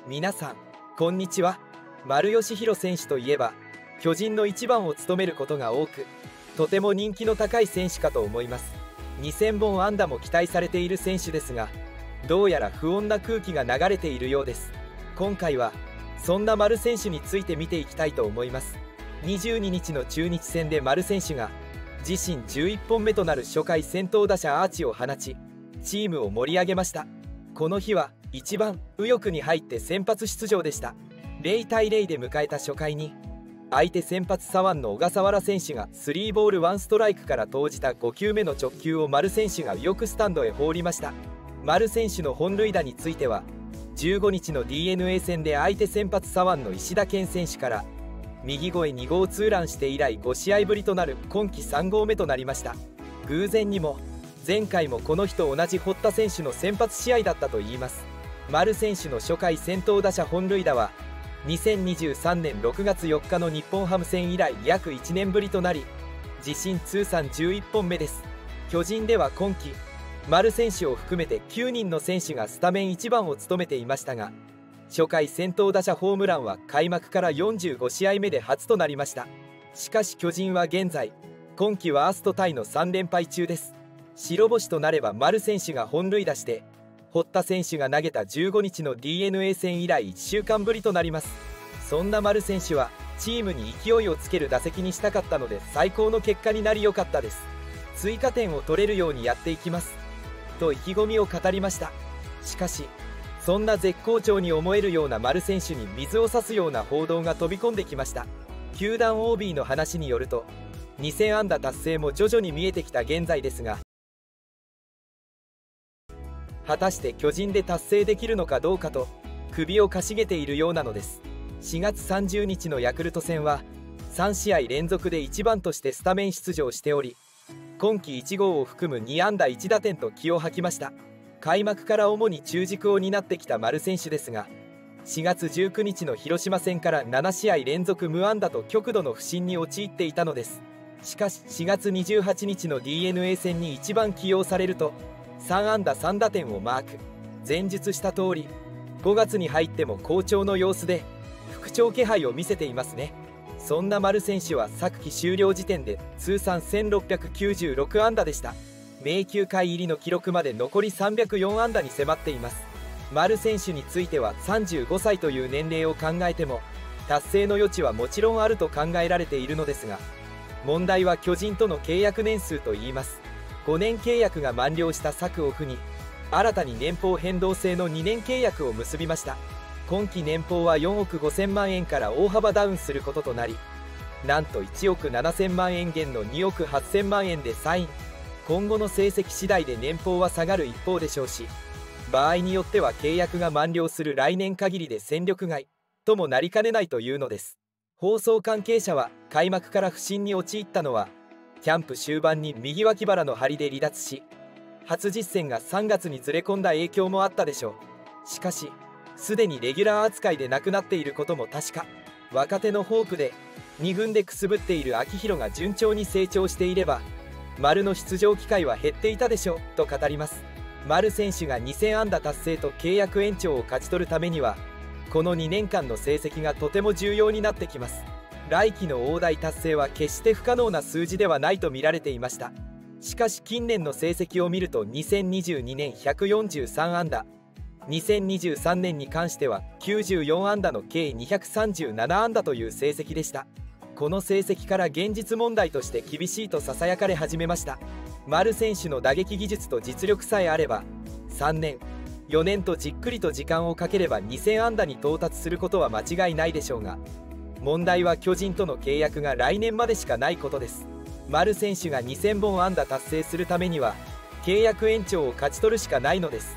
皆さんこんにちは。丸佳浩選手といえば巨人の1番を務めることが多く、とても人気の高い選手かと思います。2000本安打も期待されている選手ですが、どうやら不穏な空気が流れているようです。今回はそんな丸選手について見ていきたいと思います。22日の中日戦で丸選手が自身11本目となる初回先頭打者アーチを放ち、チームを盛り上げました。この日は1番右翼に入って先発出場でした。0対0で迎えた初回に相手先発左腕の小笠原選手が3ボール1ストライクから投じた5球目の直球を丸選手が右翼スタンドへ放りました。丸選手の本塁打については15日の DNA 戦で相手先発左腕の石田健選手から右越え2号ツーランして以来5試合ぶりとなる今季3号目となりました。偶然にも前回もこの日と同じ堀田選手の先発試合だったといいます。丸選手の初回先頭打者本塁打は2023年6月4日の日本ハム戦以来約1年ぶりとなり、自身通算11本目です。巨人では今季丸選手を含めて9人の選手がスタメン1番を務めていましたが、初回先頭打者ホームランは開幕から45試合目で初となりました。しかし巨人は現在今季ワーストタイの3連敗中です。白星となれば丸選手が本塁打して堀田選手が投げた15日の DNA 戦以来1週間ぶりとなります。そんな丸選手はチームに勢いをつける打席にしたかったので最高の結果になりよかったです。追加点を取れるようにやっていきますと意気込みを語りました。しかしそんな絶好調に思えるような丸選手に水を差すような報道が飛び込んできました。球団 OB の話によると2000安打達成も徐々に見えてきた現在ですが、果たして巨人で達成できるのかどうかと首をかしげているようなのです。4月30日のヤクルト戦は3試合連続で1番としてスタメン出場しており、今季1号を含む2安打1打点と気を吐きました。開幕から主に中軸を担ってきた丸選手ですが、4月19日の広島戦から7試合連続無安打と極度の不振に陥っていたのです。しかし4月28日の DNA 戦に1番起用されると3安打3打点をマーク。前述した通り5月に入っても好調の様子で復調気配を見せていますね。そんな丸選手は昨季終了時点で通算1696安打でした。名球会入りの記録まで残り304安打に迫っています。丸選手については35歳という年齢を考えても達成の余地はもちろんあると考えられているのですが、問題は巨人との契約年数といいます。5年契約が満了した昨オフに新たに年俸変動制の2年契約を結びました。今季年俸は4億5000万円から大幅ダウンすることとなり、なんと1億7000万円減の2億8000万円でサイン。今後の成績次第で年俸は下がる一方でしょうし、場合によっては契約が満了する来年限りで戦力外ともなりかねないというのです。放送関係者は開幕から不振に陥ったのはキャンプ終盤に右脇腹の張りで離脱し、初実戦が3月にずれ込んだ影響もあったでしょう。しかしすでにレギュラー扱いでなくなっていることも確か。若手のホープで2軍でくすぶっている秋広が順調に成長していれば丸の出場機会は減っていたでしょうと語ります。丸選手が2000安打達成と契約延長を勝ち取るためにはこの2年間の成績がとても重要になってきます。来季の大台達成は決して不可能な数字ではないと見られていました。しかし近年の成績を見ると2022年143安打、2023年に関しては94安打の計237安打という成績でした。この成績から現実問題として厳しいとささやかれ始めました。丸選手の打撃技術と実力さえあれば3年4年とじっくりと時間をかければ2000安打に到達することは間違いないでしょうが、問題は巨人との契約が来年までしかないことです。丸選手が2000本安打達成するためには契約延長を勝ち取るしかないのです。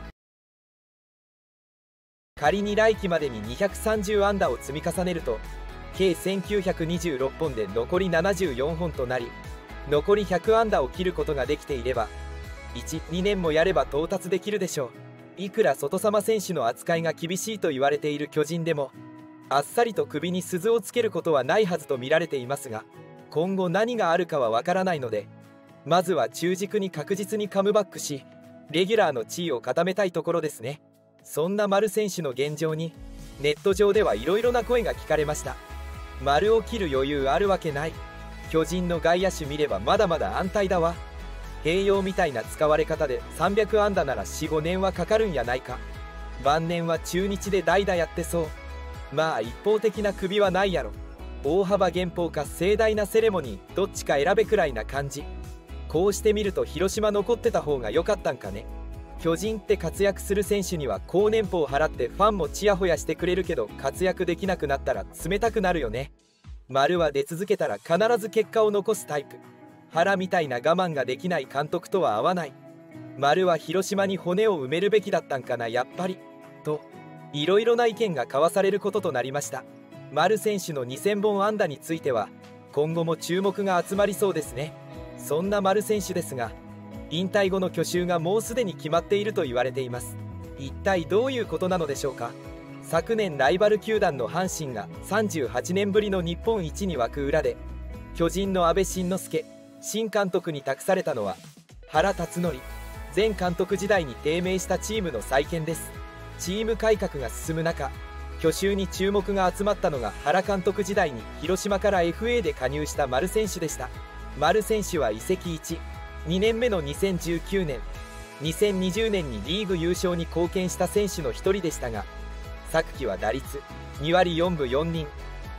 仮に来季までに230安打を積み重ねると計1926本で残り74本となり、残り100安打を切ることができていれば 1,2 年もやれば到達できるでしょう。いくら外様選手の扱いが厳しいと言われている巨人でもあっさりと首に鈴をつけることはないはずと見られていますが、今後何があるかはわからないので、まずは中軸に確実にカムバックしレギュラーの地位を固めたいところですね。 そんな丸選手の現状にネット上ではいろいろな声が聞かれました。丸を切る余裕あるわけない、巨人の外野手見ればまだまだ安泰だわ、併用みたいな使われ方で300安打なら 4,5 年はかかるんやないか、晩年は中日で代打やってそう、まあ一方的な首はないやろ、大幅減俸か盛大なセレモニーどっちか選べくらいな感じ。こうしてみると広島残ってた方が良かったんかね。巨人って活躍する選手には高年俸を払ってファンもチヤホヤしてくれるけど、活躍できなくなったら冷たくなるよね。丸は出続けたら必ず結果を残すタイプ、原みたいな我慢ができない監督とは合わない。丸は広島に骨を埋めるべきだったんかなやっぱり、といろいろな意見が交わされることとなりました。丸選手の2000本安打については今後も注目が集まりそうですね。そんな丸選手ですが、引退後の去就がもうすでに決まっていると言われています。一体どういうことなのでしょうか。昨年ライバル球団の阪神が38年ぶりの日本一に沸く裏で、巨人の阿部慎之助新監督に託されたのは原辰徳前監督時代に低迷したチームの再建です。チーム改革が進む中、去就に注目が集まったのが原監督時代に広島から FA で加入した丸選手でした。丸選手は移籍2年目の2019年2020年にリーグ優勝に貢献した選手の一人でしたが、昨季は打率2割4分4厘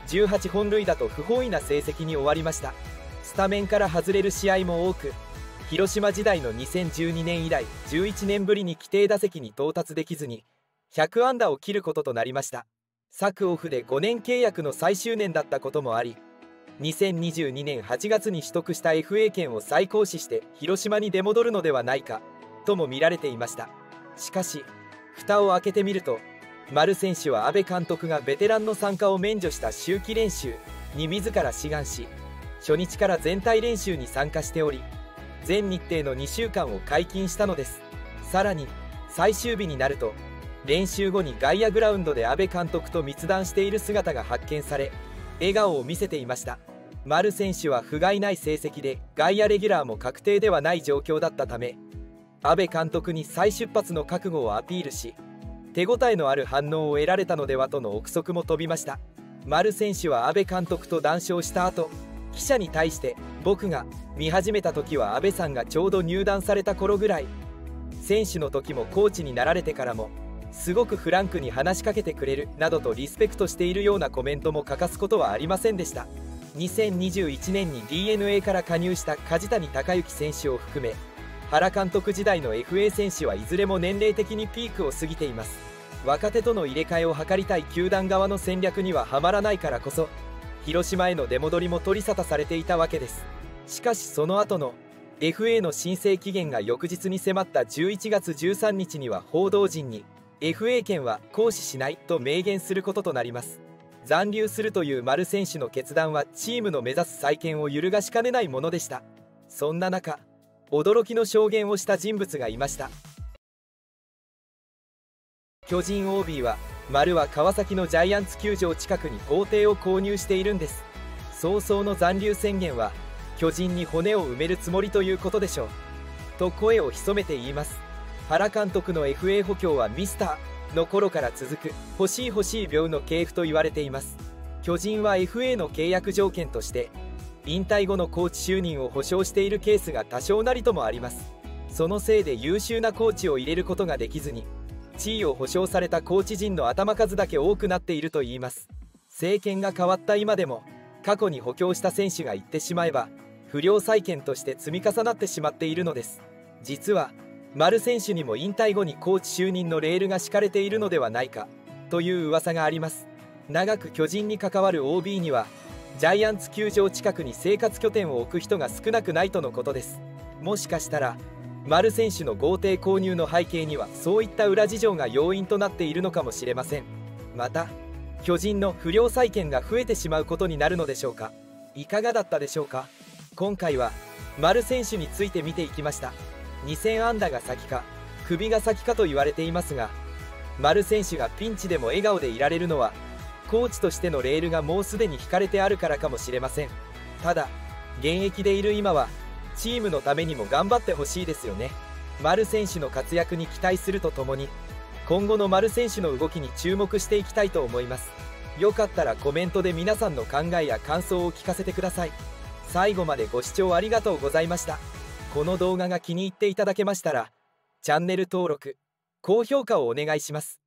18本塁打と不本意な成績に終わりました。スタメンから外れる試合も多く、広島時代の2012年以来11年ぶりに規定打席に到達できずに100安打を切ることとなりました。昨オフで5年契約の最終年だったこともあり、2022年8月に取得した FA 権を再行使して広島に出戻るのではないかとも見られていました。しかし蓋を開けてみると、丸選手は阿部監督がベテランの参加を免除した秋季練習に自ら志願し、初日から全体練習に参加しており、全日程の2週間を解禁したのです。さらに最終日になると、練習後に外野グラウンドで阿部監督と密談している姿が発見され、笑顔を見せていました。丸選手は不甲斐ない成績で外野レギュラーも確定ではない状況だったため、阿部監督に再出発の覚悟をアピールし、手応えのある反応を得られたのではとの憶測も飛びました。丸選手は阿部監督と談笑した後、記者に対して、僕が見始めた時は阿部さんがちょうど入団された頃ぐらい、選手の時もコーチになられてからもすごくフランクに話しかけてくれるなどとリスペクトしているようなコメントも欠かすことはありませんでした。2021年に DNA から加入した梶谷隆幸選手を含め、原監督時代の FA 選手はいずれも年齢的にピークを過ぎています。若手との入れ替えを図りたい球団側の戦略にはハマらないからこそ、広島への出戻りも取り沙汰されていたわけです。しかしその後の FA の申請期限が翌日に迫った11月13日には報道陣に FA 権は行使しないと明言することとなります。残留するという丸選手の決断はチームの目指す再建を揺るがしかねないものでした。そんな中、驚きの証言をした人物がいました。巨人 OB は、丸は川崎のジャイアンツ球場近くに豪邸を購入しているんです。早々の残留宣言は巨人に骨を埋めるつもりということでしょう、と声を潜めて言います。原監督の FA 補強はミスターの頃から続く欲しい病の系譜と言われています。巨人は FA の契約条件として引退後のコーチ就任を保証しているケースが多少なりともあります。そのせいで優秀なコーチを入れることができずに、地位を保証されたコーチ陣の頭数だけ多くなっているといいます。政権が変わった今でも過去に補強した選手が言ってしまえば不良債権として積み重なってしまっているのです。実は丸選手にも引退後にコーチ就任のレールが敷かれているのではないかという噂があります。長く巨人に関わる OB にはジャイアンツ球場近くに生活拠点を置く人が少なくないとのことです。もしかしたら丸選手の豪邸購入の背景にはそういった裏事情が要因となっているのかもしれません。また巨人の不良債権が増えてしまうことになるのでしょうか。いかがだったでしょうか。今回は丸選手について見ていきました。2000安打が先か首が先かと言われていますが、丸選手がピンチでも笑顔でいられるのはコーチとしてのレールがもうすでに引かれてあるからかもしれません。ただ現役でいる今はチームのためにも頑張ってほしいですよね。丸選手の活躍に期待するとともに今後の丸選手の動きに注目していきたいと思います。よかったらコメントで皆さんの考えや感想を聞かせてください。最後までご視聴ありがとうございました。この動画が気に入っていただけましたらチャンネル登録、高評価をお願いします。